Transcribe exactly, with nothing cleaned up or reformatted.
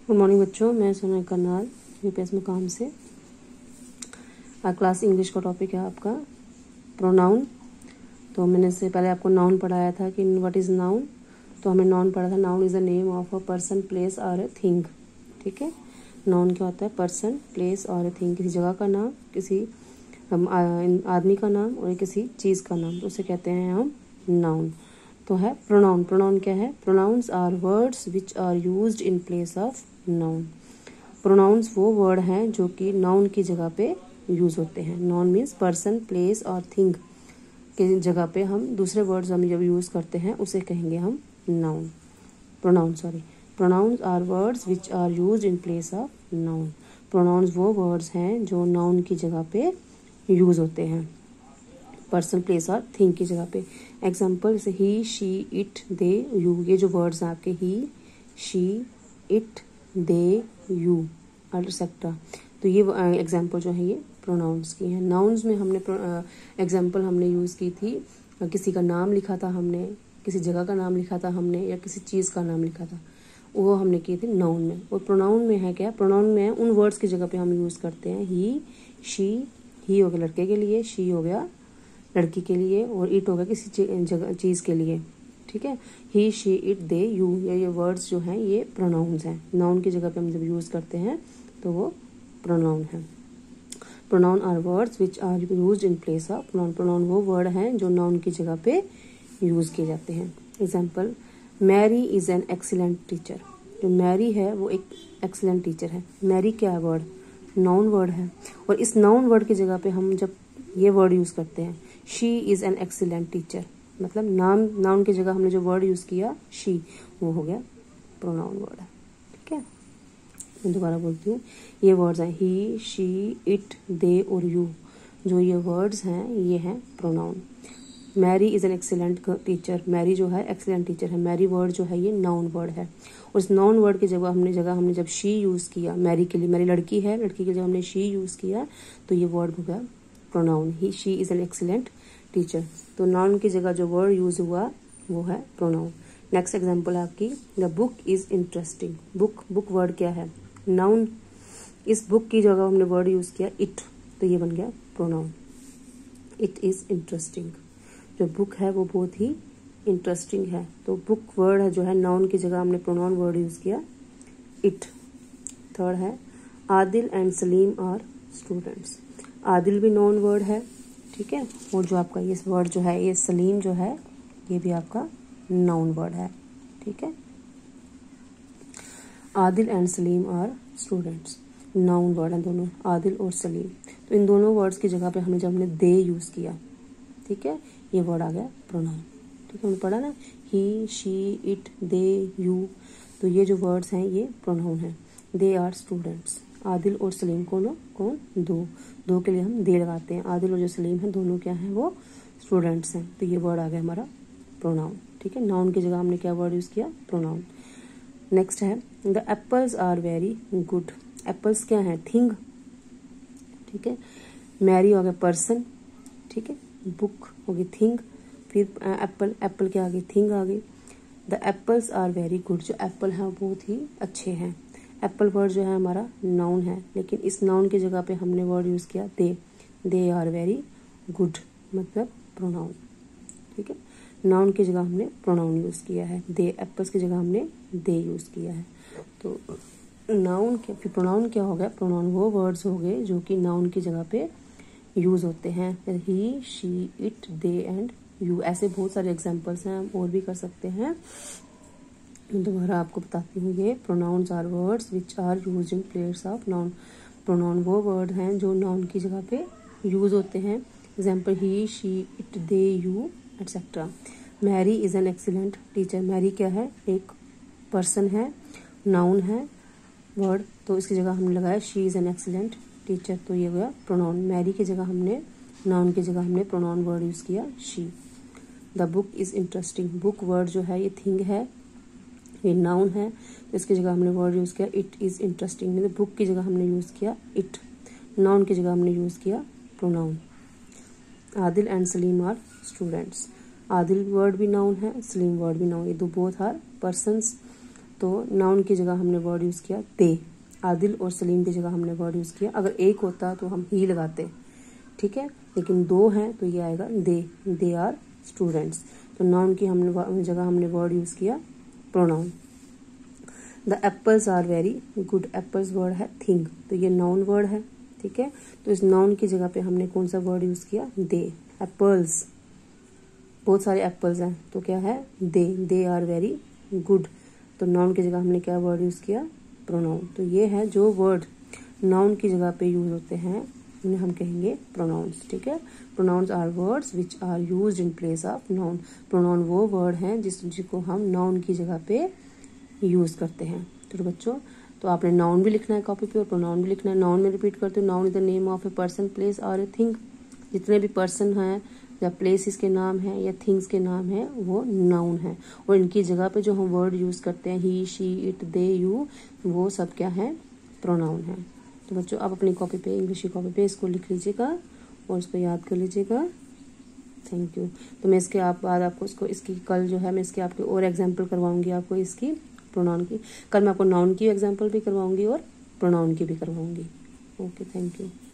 Good morning बच्चों, मैं सोना करनाल यूपीएस मुकाम से। आज क्लास इंग्लिश का टॉपिक है आपका प्रोनाउन। तो मैंने इससे पहले आपको नाउन पढ़ाया था कि व्हाट इज़ नाउन। तो हमें नाउन पढ़ा था, noun is the name of a person, place और ए थिंग। ठीक है, नाउन क्या होता है? पर्सन, प्लेस और ए थिंग, किसी जगह का नाम, किसी आदमी का नाम और किसी चीज़ का नाम, तो उसे कहते हैं हम नाउन। तो है प्रोनाउन। प्रोनाउन क्या है? Pronouns are words which are used in place of noun. Pronouns वो वर्ड हैं जो कि नाउन की जगह पे यूज़ होते हैं। नाउन मीन्स पर्सन, प्लेस और थिंग की जगह पे हम दूसरे वर्ड्स हम जब यूज़ करते हैं उसे कहेंगे हम noun, pronoun sorry. Pronouns are words which are used in place of noun. Pronouns वो वर्ड्स हैं जो नाउन की जगह पे यूज़ होते हैं, पर्सन, प्लेस और थिंग की जगह पे। एग्जाम्पल जैसे ही, शी, इट, दे, यू, ये जो वर्ड्स हैं आपके ही, she, it, they, you etcetera, तो ये एग्जाम्पल जो है ये प्रोनाउंस की हैं। नाउन्स में हमने एग्जाम्पल हमने यूज़ की थी, किसी का नाम लिखा था हमने, किसी जगह का नाम लिखा था हमने, या किसी चीज़ का नाम लिखा था, वो हमने की थी नाउन में। और प्रोनाउन में है क्या? प्रोनाउन में उन वर्ड्स की जगह पे हम यूज़ करते हैं ही, शी, ही हो गया लड़के के लिए, शी हो गया लड़की के लिए, और इट हो गया किसी जगह चीज़ के लिए। ठीक है, ही, शी, इट, दे, यू, ये ये वर्ड्स जो हैं ये प्रोनाउंस हैं। नाउन की जगह पे हम जब यूज़ करते हैं तो वो प्रोनाउन है। Pronoun are words which are used in place of noun. Pronoun वो वर्ड हैं जो नाउन की जगह पे यूज़ किए जाते हैं। Example, Mary is an excellent teacher. जो मैरी है वो एक एक्सीलेंट टीचर है। मैरी क्या है? वर्ड, नाउन वर्ड है। और इस नाउन वर्ड की जगह पे हम जब ये वर्ड यूज़ करते हैं, she is an excellent teacher, मतलब नाम नाउन की जगह हमने जो वर्ड यूज़ किया शी, वो हो गया प्रोनाउन वर्ड है। ठीक है, मैं दोबारा बोलती हूँ, ये वर्ड्स हैं ही, शी, इट, दे और यू, जो ये वर्ड्स हैं ये हैं pronoun. Mary is an excellent teacher, Mary जो है एक्सीलेंट टीचर है। मैरी वर्ड जो है ये नाउन वर्ड है। और इस नाउन वर्ड की जगह हमने जगह हमने जब शी यूज़ किया मैरी के लिए, मैरी लड़की है, लड़की के जब हमने शी यूज़ किया तो ये वर्ड हो गया pronoun. He, she is an excellent teacher. तो नाउन की जगह जो वर्ड यूज़ हुआ वो है प्रोनाउन। नेक्स्ट एग्जांपल आपकी, the book is interesting. Book, book word क्या है? नाउन। इस बुक की जगह हमने वर्ड यूज़ किया इट, तो ये बन गया प्रोनाउन। It is interesting. जो बुक है वो बहुत ही इंटरेस्टिंग है, तो बुक वर्ड है जो है नाउन की जगह हमने प्रोनाउन वर्ड यूज़ किया इट। थर्ड है, Adil and Salim are students. Adil भी नाउन वर्ड है, ठीक है, और जो आपका ये वर्ड जो है ये सलीम जो है ये भी आपका नाउन वर्ड है। ठीक है, Adil and Salim are students, noun word है दोनों, आदिल और सलीम। तो इन दोनों वर्ड्स की जगह पे हमने जब हमने दे यूज़ किया, ठीक है, ये वर्ड आ गया प्रोनाउन। ठीक है, हमने पढ़ा ना, he, she, it, they, you, तो ये जो वर्ड्स हैं ये प्रोनाउन हैं। दे आर स्टूडेंट्स, आदिल और सलीम कौन हो? कौन? दो, दो के लिए हम दे लगाते हैं। आदिल और जो सलीम हैं दोनों क्या हैं? वो स्टूडेंट्स हैं। तो ये वर्ड आ गया हमारा प्रोनाउन। ठीक है, नाउन की जगह हमने क्या वर्ड यूज़ किया? प्रोनाउन। नेक्स्ट है, the apples are very good. Apples क्या है? थिंग। ठीक है, मैरी हो गया पर्सन, ठीक है, बुक हो गई थिंग, फिर एप्पल, एप्पल क्या आ गई? थिंग आ गई। The apples are very good, जो एप्पल हैं बहुत ही अच्छे हैं। एप्पल वर्ड जो है हमारा नाउन है, लेकिन इस नाउन की जगह पे हमने वर्ड यूज़ किया they. They are very good, मतलब प्रोनाउन। ठीक है, नाउन की जगह हमने प्रोनाउन यूज़ किया है। दे, एप्पल्स की जगह हमने दे यूज़ किया है। तो नाउन क्या, फिर प्रोनाउन क्या हो गया? प्रोनाउन वो वर्ड्स हो गए जो कि नाउन की जगह पे यूज़ होते हैं। He, she, it, they and you, ऐसे बहुत सारे एग्जाम्पल्स हैं, हम और भी कर सकते हैं। मैं दोबारा आपको बताती हूँ, ये pronouns are words which are used in place of noun. Pronoun वो वर्ड हैं जो नाउन की जगह पे यूज़ होते हैं। Example, he, she, it, they, you etcetera. Mary is an excellent teacher. Mary क्या है? एक पर्सन है, नाउन है वर्ड, तो इसकी जगह हमने लगाया she is an excellent teacher, तो ये हुआ प्रोनाउन। मैरी की जगह हमने, नाउन की जगह हमने प्रोनाउन वर्ड यूज़ किया she. The book is interesting. Book word जो है ये थिंग है, ये नाउन है, तो इसकी जगह हमने वर्ड यूज़ किया इट इज़ इंटरेस्टिंग। मतलब बुक की जगह हमने यूज़ किया इट, नाउन की जगह हमने यूज़ किया pronoun. Adil and Salim are students. Adil word भी नाउन है, सलीम वर्ड भी नाउन, ये दो बोथ आर पर्सन्स। तो नाउन की जगह हमने वर्ड यूज़ किया दे। आदिल और सलीम की जगह हमने वर्ड यूज़ किया। अगर एक होता तो हम ही लगाते, ठीक है, लेकिन दो हैं तो ये आएगा दे, दे आर स्टूडेंट्स। तो नाउन की हमने जगह हमने वर्ड यूज़ किया pronoun. The apples are very good, apples word है थिंग, तो ये नाउन वर्ड है, ठीक है। तो इस नाउन की जगह पे हमने कौन सा वर्ड यूज़ किया दे। एप्पल्स, बहुत सारे एप्पल्स हैं तो क्या है they, they are very good. तो नाउन की जगह हमने क्या वर्ड यूज़ किया प्रोनाउन। तो ये है जो वर्ड नाउन की जगह पे यूज होते हैं उन्हें हम कहेंगे प्रोनाउंस, ठीक है। Pronouns are words which are used in place of noun. Pronoun वो वर्ड हैं जिस जिसको हम नाउन की जगह पे यूज करते हैं। तो बच्चों, तो आपने नाउन भी लिखना है कॉपी पे और प्रोनाउन भी लिखना है। नाउन में रिपीट करते हो, noun is the name of a person, place और ए थिंग। जितने भी पर्सन हैं या प्लेसेस के नाम हैं या थिंग्स के नाम हैं वो नाउन है। और इनकी जगह पे जो हम वर्ड यूज़ करते हैं he, she, it, they, you, वो सब क्या है प्रोनाउन है। तो बच्चों आप अपनी कॉपी पे, इंग्लिश की कॉपी पे इसको लिख लीजिएगा और इसको याद कर लीजिएगा। Thank you. तो मैं इसके आप बाद आपको इसको इसकी कल जो है मैं इसके आपके और एग्जाम्पल करवाऊंगी आपको इसकी प्रोनाउन की। कल मैं आपको नाउन की एग्जाम्पल भी करवाऊंगी और प्रोनाउन की भी करवाऊंगी। Okay, thank you.